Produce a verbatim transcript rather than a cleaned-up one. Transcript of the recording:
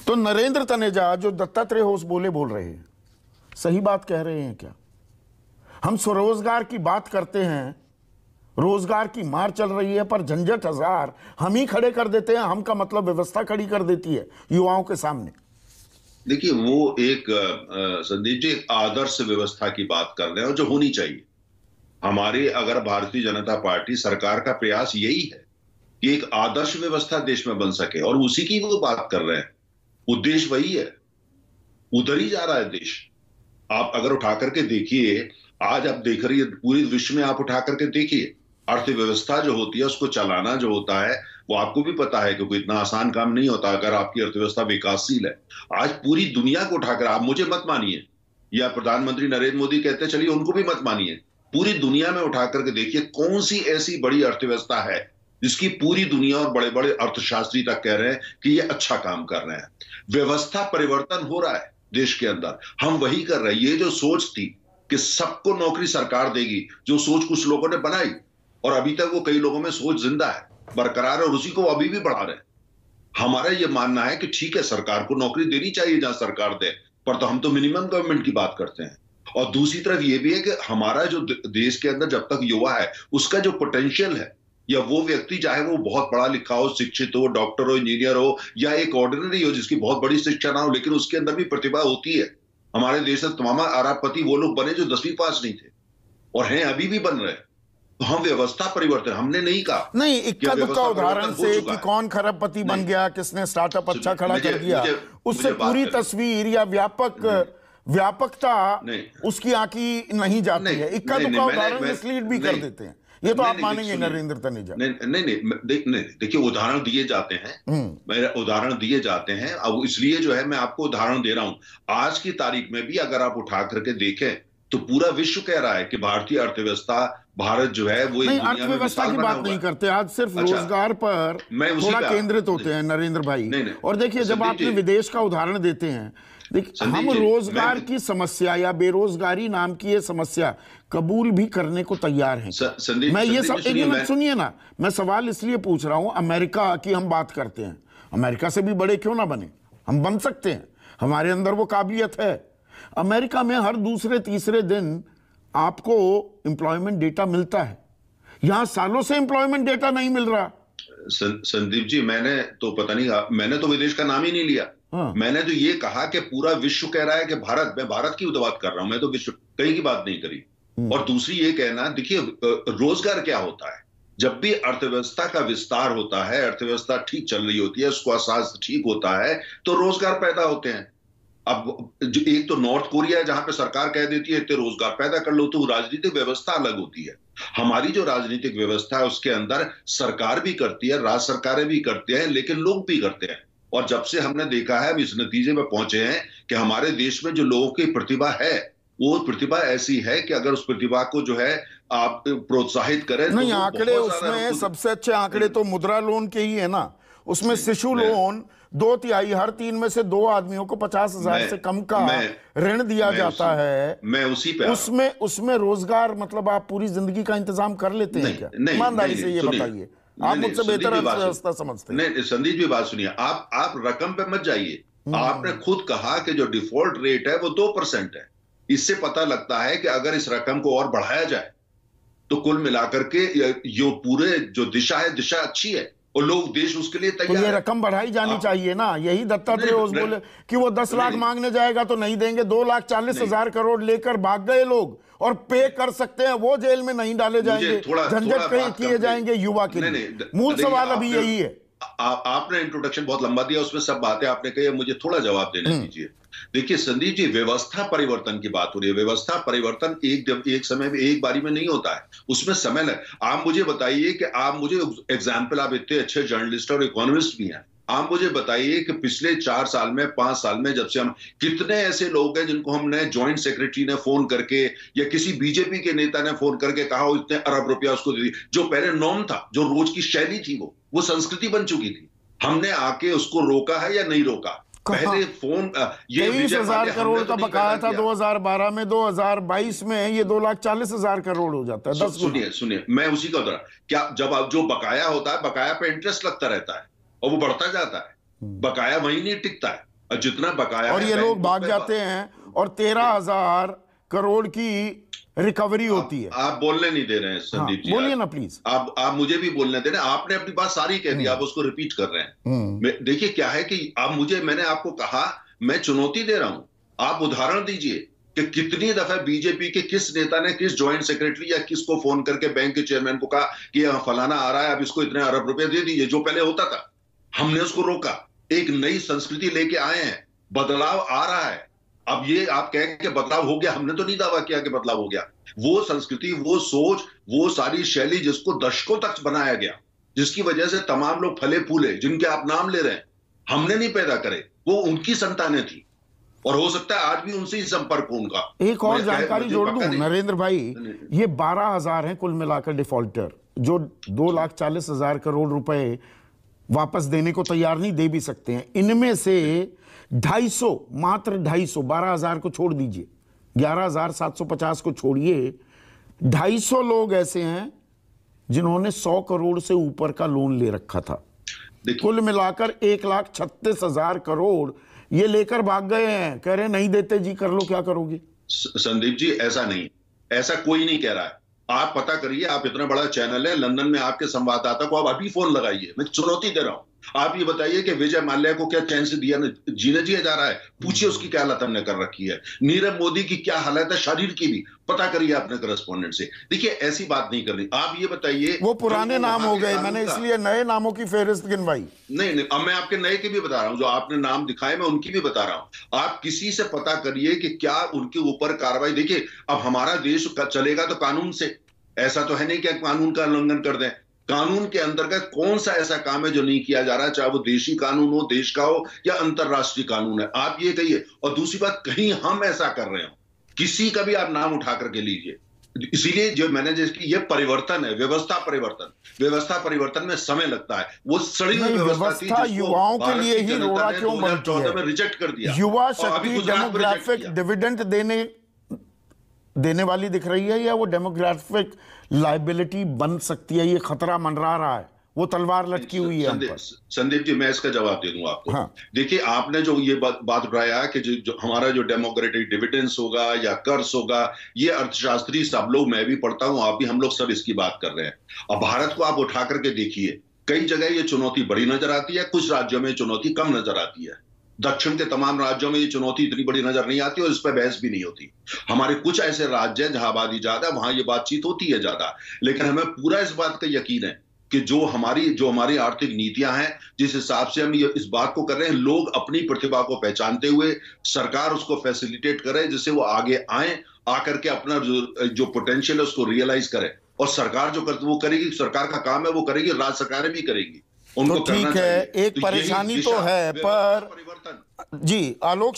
तो नरेंद्र तनेजा जो दत्तात्रेय होश बोले बोल रहे हैं, सही बात कह रहे हैं क्या? हम स्वरोजगार की बात करते हैं, रोजगार की मार चल रही है, पर झंझट हजार हम ही खड़े कर देते हैं। हम का मतलब व्यवस्था खड़ी कर देती है युवाओं के सामने। देखिए, वो एक संदीप जी एक आदर्श व्यवस्था की बात कर रहे हैं, जो होनी चाहिए। हमारी अगर भारतीय जनता पार्टी सरकार का प्रयास यही है कि एक आदर्श व्यवस्था देश में बन सके, और उसी की वो बात कर रहे हैं। उद्देश्य वही है, उधर ही जा रहा है देश। आप अगर उठा करके देखिए, आज आप देख रही है पूरे विश्व में, आप उठा करके देखिए अर्थव्यवस्था जो होती है उसको चलाना जो होता है, वो आपको भी पता है क्योंकि इतना आसान काम नहीं होता अगर आपकी अर्थव्यवस्था विकासशील है। आज पूरी दुनिया को उठाकर, आप मुझे मत मानिए या प्रधानमंत्री नरेंद्र मोदी कहते हैं, चलिए उनको भी मत मानिए, पूरी दुनिया में उठा करके देखिए कौन सी ऐसी बड़ी अर्थव्यवस्था है जिसकी पूरी दुनिया और बड़े बड़े अर्थशास्त्री तक कह रहे हैं कि ये अच्छा काम कर रहे हैं। व्यवस्था परिवर्तन हो रहा है देश के अंदर, हम वही कर रहे हैं। ये जो सोच थी कि सबको नौकरी सरकार देगी, जो सोच कुछ लोगों ने बनाई, और अभी तक वो कई लोगों में सोच जिंदा है, बरकरार है, और उसी को अभी भी बढ़ा रहे हैं। हमारा ये मानना है कि ठीक है, सरकार को नौकरी देनी चाहिए जहां सरकार दे, पर तो हम तो मिनिमम गवर्नमेंट की बात करते हैं। और दूसरी तरफ ये भी है कि हमारा जो देश के अंदर जब तक युवा है, उसका जो पोटेंशियल है, या वो व्यक्ति चाहे वो बहुत पढ़ा लिखा हो, शिक्षित हो, डॉक्टर हो, इंजीनियर हो, या एक ऑर्डिनरी हो जिसकी बहुत बड़ी शिक्षा ना हो, लेकिन उसके अंदर भी प्रतिभा होती है। हमारे देश में तमाम अरबपति वो लोग बने जो दसवीं पास नहीं थे और हैं, अभी भी बन रहे हैं। तो हम व्यवस्था परिवर्तन, हमने नहीं कहा नहीं, इक्का दुक्का उदाहरण से कि कौन खरबपति बन गया, किसने स्टार्टअप अच्छा खड़ा कर दिया, उससे पूरी तस्वीर या व्यापक व्यापकता उसकी आंकी नहीं जाती है। इक्का दुक्का उदाहरण मिसलीड भी कर देते हैं। ये तो आप मानेंगे नरेंद्र तनेजा? नहीं नहीं नहीं नहीं, देखिए उदाहरण दिए जाते हैं, मेरे उदाहरण दिए जाते हैं। अब इसलिए जो है मैं आपको उदाहरण दे रहा हूं। आज की तारीख में भी अगर आप उठा करके देखें तो पूरा विश्व कह रहा है कि भारतीय अर्थव्यवस्था, भारत जो है वो नहीं, अर्थव्यवस्था की बात नहीं करते आज, सिर्फ अच्छा, रोजगार पर थोड़ा केंद्रित होते हैं नरेंद्र भाई। नहीं, नहीं, और देखिए जब आपने विदेश का उदाहरण देते हैं, देखिए हम रोजगार की समस्या या बेरोजगारी नाम की ये समस्या कबूल भी करने को तैयार हैं। मैं ये सब, एक मिनट सुनिए ना, मैं सवाल इसलिए पूछ रहा हूं, अमेरिका की हम बात करते हैं, अमेरिका से भी बड़े क्यों ना बने, हम बन सकते हैं, हमारे अंदर वो काबिलियत है। अमेरिका में हर दूसरे तीसरे दिन आपको एम्प्लॉयमेंट डेटा मिलता है, यहां सालों से एम्प्लॉयमेंट डेटा नहीं मिल रहा। संदीप जी, मैंने तो पता नहीं, मैंने तो विदेश का नाम ही नहीं लिया। हाँ। मैंने तो ये कहा कि पूरा विश्व कह रहा है कि भारत, मैं भारत की बात कर रहा हूं, मैं तो विश्व कहीं की बात नहीं करी। और दूसरी ये कहना, देखिए रोजगार क्या होता है, जब भी अर्थव्यवस्था का विस्तार होता है, अर्थव्यवस्था ठीक चल रही होती है, उसका स्वास्थ्य ठीक होता है, तो रोजगार पैदा होते हैं। अब जो एक तो नॉर्थ कोरिया है जहां पे सरकार कह देती है इतने रोजगार पैदा कर लो, तो राजनीतिक व्यवस्था अलग होती है। हमारी जो राजनीतिक व्यवस्था है उसके अंदर सरकार भी करती है, राज्य सरकारें भी करते हैं, लेकिन लोग भी करते हैं। और जब से हमने देखा है, हम इस नतीजे में पहुंचे हैं कि हमारे देश में जो लोगों की प्रतिभा है, वो प्रतिभा ऐसी है कि अगर उस प्रतिभा को जो है आप प्रोत्साहित करें, नहीं, तो आंकड़े उसमें सबसे अच्छे आंकड़े तो मुद्रा लोन के ही है ना। उसमें शिशु लोन दो तिहाई, हर तीन में से दो आदमियों को पचास हजार से कम का ऋण दिया जाता है। मैं उसी पे उसमें उसमें रोजगार, मतलब आप पूरी जिंदगी का इंतजाम कर लेते हैं क्या? ईमानदारी से ये बताइए, आप मुझसे बेहतर अर्थव्यवस्था समझते हैं। नहीं संदीप जी, बात सुनिए, आप आप रकम पे मत जाइए। आपने खुद कहा कि जो डिफॉल्ट रेट है वो दो परसेंट है। इससे पता लगता है कि अगर इस रकम को और बढ़ाया जाए तो कुल मिलाकर के जो पूरे जो दिशा है, दिशा अच्छी है और लोग, देश उसके लिए तैयार है। तो ये रकम बढ़ाई जानी चाहिए ना। यही दत्तात्रेय होश बोले कि वो दस लाख मांगने जाएगा तो नहीं देंगे, दो लाख चालीस हजार करोड़ लेकर भाग गए लोग, और पे कर सकते हैं वो जेल में नहीं डाले जाएंगे, झंझट कहीं किए जाएंगे युवा के लिए। मूल सवाल अभी यही है। आ, आपने इंट्रोडक्शन बहुत लंबा दिया, उसमें सब बातें आपने कही, मुझे थोड़ा जवाब देने दीजिए। देखिए संदीप जी, व्यवस्था परिवर्तन की बात हो रही है। व्यवस्था परिवर्तन एक एक समय में, एक बारी में नहीं होता है, उसमें समय लग। आप मुझे बताइए कि आप मुझे एग्जाम्पल, आप इतने अच्छे जर्नलिस्ट और इकोनॉमिस्ट भी हैं, आप मुझे बताइए कि पिछले चार साल में, पांच साल में, जब से हम, कितने ऐसे लोग हैं जिनको हमने ज्वाइंट सेक्रेटरी ने फोन करके या किसी बीजेपी के नेता ने फोन करके कहा इतने अरब रुपया उसको दे दी। जो पहले नॉर्म था, जो रोज की शैली थी, वो वो संस्कृति बन चुकी थी। हमने आके उसको रोका है या नहीं रोका? पहले फोन, ये तेईस हजार करोड़ का बकाया था दो हजार बारह में, दो हजार बाईस में ये दो लाख चालीस हजार करोड़ हो जाता है, दस गुना। सुनिए सुनिए, मैं उसी का उदाहरण, क्या जब आप जो बकाया होता है, बकाया पे इंटरेस्ट लगता रहता है और वो बढ़ता जाता है, बकाया वहीं नहीं टिकता है। जितना बकाया और ये लोग भाग जाते हैं और तेरह हजार करोड़ की रिकवरी होती है। आप बोलने नहीं दे रहे हैं संदीप जी, बोलिए ना प्लीज। आप आप मुझे भी बोलने दे रहे हैं। आपने अपनी बात सारी कह दी, आप उसको रिपीट कर रहे हैं। देखिए क्या है कि आप मुझे, मैंने आपको कहा, मैं चुनौती दे रहा हूं, आप उदाहरण दीजिए कि कितनी दफा बीजेपी के किस नेता ने किस ज्वाइंट सेक्रेटरी या किसको फोन करके बैंक के चेयरमैन को कहा कि फलाना आ रहा है, आप इसको इतने अरब रुपए दे दीजिए, जो पहले होता था। हमने उसको रोका, एक नई संस्कृति लेके आए हैं, बदलाव आ रहा है। अब ये आप कहें कि बदलाव हो गया, हमने तो नहीं दावा किया कि बदलाव हो गया। वो संस्कृति, वो सोच, वो सारी शैली जिसको दशकों तक बनाया गया, जिसकी वजह से तमाम लोग फले फूले, जिनके आप नाम ले रहे हैं, हमने नहीं पैदा करे, वो उनकी संतानें थी और हो सकता है आज भी उनसे ही संपर्क हो उनका। एक और जानकारी जोड़ दूं नरेंद्र भाई, ये बारह हजार है कुल मिलाकर डिफॉल्टर, जो दो लाख चालीस हजार करोड़ रुपए वापस देने को तैयार नहीं, दे भी सकते हैं। इनमें से ढाई सौ, मात्र ढाई सौ, बारह हजार को छोड़ दीजिए, ग्यारह हजार सात सौ पचास को छोड़िए, ढाई सौ लोग ऐसे हैं जिन्होंने सौ करोड़ से ऊपर का लोन ले रखा था। कुल मिलाकर एक लाख छत्तीस हजार करोड़ ये लेकर भाग गए हैं, कह रहे नहीं देते जी, कर लो क्या करोगे। संदीप जी ऐसा नहीं, ऐसा कोई नहीं कह रहा है। आप पता करिए, आप इतना बड़ा चैनल है, लंदन में आपके संवाददाता को आप अभी फोन लगाइए, मैं चुनौती दे रहा हूं। आप ये बताइए कि विजय माल्या को क्या चैन से दिया जीने जिया जा रहा है? पूछिए उसकी क्या हालत हमने कर रखी है। नीरव मोदी की क्या हालत है शरीर की भी, पता करिए अपने करस्पॉन्डेंट से। देखिए ऐसी बात नहीं करनी। आप ये बताइए, वो पुराने नाम हो गए, मैंने इसलिए नए नामों की फेहरिस्त गिनवाई। नहीं नहीं, अब मैं आपके नए की भी बता रहा हूं, जो आपने नाम दिखाए मैं उनकी भी बता रहा हूं। आप किसी से पता करिए कि क्या उनके ऊपर कार्रवाई। देखिए अब हमारा देश चलेगा तो कानून से, ऐसा तो है नहीं कि कानून का उल्लंघन कर दें। कानून के अंतर्गत कौन सा ऐसा काम है जो नहीं किया जा रहा, चाहे वो देशी कानून हो, देश का हो, या अंतरराष्ट्रीय कानून है, आप ये कहिए। और दूसरी बात, कहीं हम ऐसा कर रहे हो, किसी का भी आप नाम उठा करके लीजिए। इसीलिए जो मैंने जिसकी ये परिवर्तन है, व्यवस्था परिवर्तन, व्यवस्था परिवर्तन में समय लगता है। वो सड़ी हुई व्यवस्था युवाओं के लिए ही रोड़ा क्यों बनती है? रिजेक्ट कर दिया। युवा शक्ति डेमोग्राफिक डिविडेंड देने देने वाली दिख रही है, या वो डेमोग्राफिक लाइबिलिटी बन सकती है? ये खतरा मंडरा रहा है, वो तलवार लटकी हुई है। संदीप, संदीप जी मैं इसका जवाब दे दूंगा आपको। हाँ। देखिए आपने जो ये बात बात उठाया कि जो, जो हमारा जो डेमोक्रेटिक डिविडेंस होगा या कर्ज होगा, ये अर्थशास्त्री सब लोग, मैं भी पढ़ता हूं, आप भी, हम लोग सब इसकी बात कर रहे हैं। अब भारत को आप उठा करके देखिए, कई जगह ये चुनौती बड़ी नजर आती है, कुछ राज्यों में चुनौती कम नजर आती है। दक्षिण के तमाम राज्यों में ये चुनौती इतनी बड़ी नजर नहीं आती और इस पर बहस भी नहीं होती। हमारे कुछ ऐसे राज्य हैं जहां आबादी ज्यादा, वहां ये बातचीत होती है ज्यादा। लेकिन हमें पूरा इस बात का यकीन है कि जो हमारी जो हमारी आर्थिक नीतियां हैं, जिस हिसाब से हम ये इस बात को कर रहे हैं, लोग अपनी प्रतिभा को पहचानते हुए सरकार उसको फैसिलिटेट करे, जिससे वो आगे आए, आकर के अपना जो, जो पोटेंशियल है उसको रियलाइज करे। और सरकार जो करती वो करेगी, सरकार का काम है वो करेगी, राज्य सरकारें भी करेगी। तो ठीक है, एक परेशानी तो है, पर जी आलोक